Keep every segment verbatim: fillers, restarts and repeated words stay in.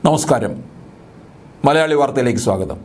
നമസ്കാരം. മലയാളി വാർത്തയിലേക്ക് സ്വാഗതം.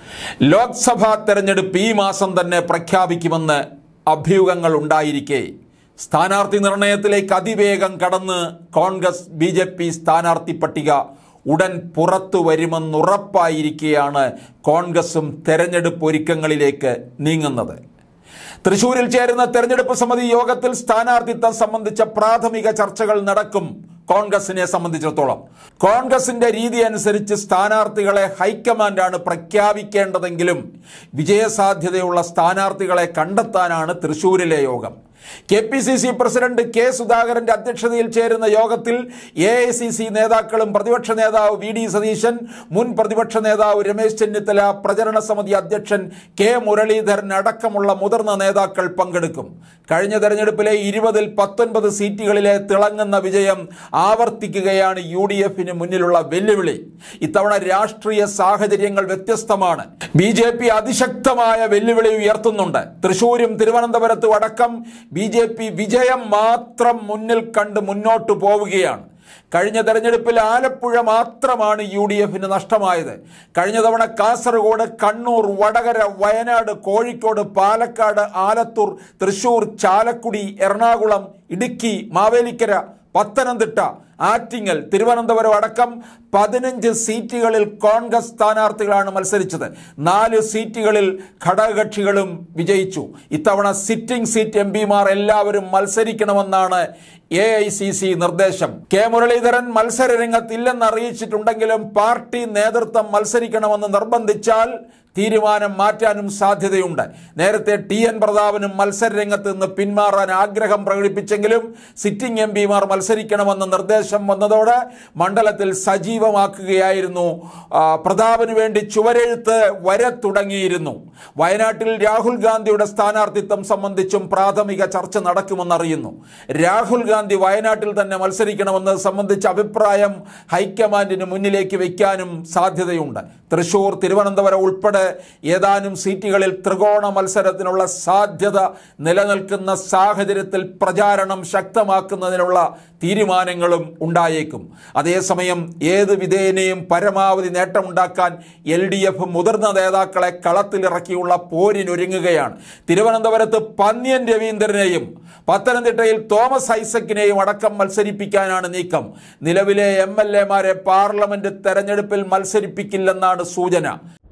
ലോക്സഭാ തെരഞ്ഞെടുപ്പ് ഈ മാസം തന്നെ പ്രഖ്യാപിക്കുമെന്ന് അഭ്യൂഹങ്ങൾ ഉണ്ടായിരിക്കെ സ്ഥാനാർത്ഥി നിർണയത്തിലേക്ക് അതിവേഗം കടന്ന് കോൺഗ്രസ് ബി ജെ പി സ്ഥാനാർത്ഥി പട്ടിക ഉടൻ പുറത്തു വരുമെന്നുറപ്പായിരിക്കെയാണ് കോൺഗ്രസും തെരഞ്ഞെടുപ്പ് ഒരുക്കങ്ങളിലേക്ക് നീങ്ങുന്നത്. തൃശൂരിൽ ചേരുന്ന തെരഞ്ഞെടുപ്പ് സമിതി യോഗത്തിൽ സ്ഥാനാർത്ഥിത്വം സംബന്ധിച്ച പ്രാഥമിക ചർച്ചകൾ നടക്കും. കോൺഗ്രസിനെ സംബന്ധിച്ചിടത്തോളം കോൺഗ്രസിന്റെ രീതി അനുസരിച്ച് സ്ഥാനാർത്ഥികളെ ഹൈക്കമാൻഡാണ് പ്രഖ്യാപിക്കേണ്ടതെങ്കിലും വിജയസാധ്യതയുള്ള സ്ഥാനാർത്ഥികളെ കണ്ടെത്താനാണ് തൃശൂരിലെ യോഗം. K P C C president K സുധാകരന്റെ അധ്യക്ഷതയിൽ ചേരുന്ന യോഗത്തിൽ എ ഐ സി സി നേതാക്കളും പ്രതിപക്ഷ നേതാവ് വി ഡി സതീശൻ, മുൻ പ്രതിപക്ഷ നേതാവ് രമേശ് ചെന്നിത്തല, പ്രചരണ സമിതി അധ്യക്ഷൻ കെ മുരളീധരൻ അടക്കമുള്ള മുതിർന്ന നേതാക്കൾ പങ്കെടുക്കും. കഴിഞ്ഞ തെരഞ്ഞെടുപ്പിലെ ഇരുപതിൽ പത്തൊൻപത് സീറ്റുകളിലെ തിളങ്ങുന്ന വിജയം ആവർത്തിക്കുകയാണ് യു ഡി എഫിന് മുന്നിലുള്ള വെല്ലുവിളി. ഇത്തവണ രാഷ്ട്രീയ സാഹചര്യങ്ങൾ വ്യത്യസ്തമാണ്. ബി ജെ പി അതിശക്തമായ വെല്ലുവിളി ഉയർത്തുന്നുണ്ട്. തൃശൂരും തിരുവനന്തപുരത്തും അടക്കം ബി ജെ പി വിജയം മാത്രം മുന്നിൽ കണ്ട് മുന്നോട്ട് പോവുകയാണ്. കഴിഞ്ഞ തെരഞ്ഞെടുപ്പിൽ ആലപ്പുഴ മാത്രമാണ് യു ഡി എഫിന് നഷ്ടമായത്. കഴിഞ്ഞ തവണ കാസർഗോഡ്, കണ്ണൂർ, വടകര, വയനാട്, കോഴിക്കോട്, പാലക്കാട്, ആലത്തൂർ, തൃശൂർ, ചാലക്കുടി, എറണാകുളം, ഇടുക്കി, മാവേലിക്കര, പത്തനംതിട്ട, ആറ്റിങ്ങൽ, തിരുവനന്തപുരം അടക്കം പതിനഞ്ച് സീറ്റുകളിൽ കോൺഗ്രസ് സ്ഥാനാർത്ഥികളാണ് മത്സരിച്ചത്. നാല് സീറ്റുകളിൽ ഘടകകക്ഷികളും വിജയിച്ചു. ഇത്തവണ സിറ്റിംഗ് സീറ്റ് എം പിമാർ എല്ലാവരും മത്സരിക്കണമെന്നാണ് എ ഐ സി സി നിർദ്ദേശം. കെ മുരളീധരൻ മത്സര രംഗത്തില്ലെന്ന് അറിയിച്ചിട്ടുണ്ടെങ്കിലും പാർട്ടി നേതൃത്വം മത്സരിക്കണമെന്ന് നിർബന്ധിച്ചാൽ തീരുമാനം മാറ്റാനും സാധ്യതയുണ്ട്. നേരത്തെ ടി എൻ പ്രതാപനും മത്സര രംഗത്ത് നിന്ന് പിന്മാറാൻ ആഗ്രഹം പ്രകടിപ്പിച്ചെങ്കിലും സിറ്റിംഗ് എം പിമാർ മത്സരിക്കണമെന്ന നിർദ്ദേശം വന്നതോടെ മണ്ഡലത്തിൽ സജീവമാക്കുകയായിരുന്നു. പ്രതാപന് വേണ്ടി ചുവരെഴുത്ത് വരെ തുടങ്ങിയിരുന്നു. വയനാട്ടിൽ രാഹുൽ ഗാന്ധിയുടെ സ്ഥാനാർത്ഥിത്വം സംബന്ധിച്ചും പ്രാഥമിക ചർച്ച നടക്കുമെന്നറിയുന്നു. രാഹുൽ ഗാന്ധി വയനാട്ടിൽ തന്നെ മത്സരിക്കണമെന്നത് സംബന്ധിച്ച അഭിപ്രായം ഹൈക്കമാൻഡിന് മുന്നിലേക്ക് വയ്ക്കാനും സാധ്യതയുണ്ട്. തൃശൂർ, തിരുവനന്തപുരം ഉൾപ്പെടെ ഏതാനും സീറ്റുകളിൽ ത്രികോണ മത്സരത്തിനുള്ള സാധ്യത നിലനിൽക്കുന്ന സാഹചര്യത്തിൽ പ്രചാരണം ശക്തമാക്കുന്നതിനുള്ള തീരുമാനങ്ങളും ഉണ്ടായേക്കും. അതേസമയം ഏത് വിധേനയും പരമാവധി നേട്ടമുണ്ടാക്കാൻ എൽ ഡി എഫ് മുതിർന്ന നേതാക്കളെ കളത്തിലിറക്കിയുള്ള പോരിനൊരുങ്ങുകയാണ്. തിരുവനന്തപുരത്ത് പന്ന്യൻ രവീന്ദ്രനെയും പത്തനംതിട്ടയിൽ തോമസ് ഐസക്കിനെയും അടക്കം മത്സരിപ്പിക്കാനാണ് നീക്കം. നിലവിലെ എം എൽ എമാരെ പാർലമെന്റ് തെരഞ്ഞെടുപ്പിൽ മത്സരിപ്പിക്കില്ലെന്നാണ് സൂചന.